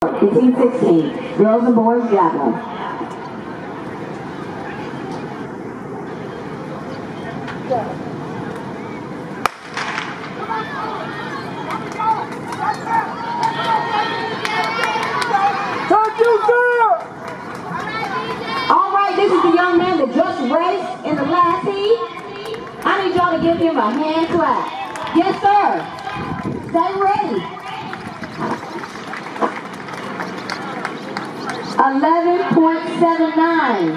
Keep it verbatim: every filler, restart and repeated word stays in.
fifteen sixteen, girls and boys javelin. All right, this is the young man that just raced in the last heat. I need y'all to give him a hand clap. Yes, sir. Stay ready. eleven point seven nine.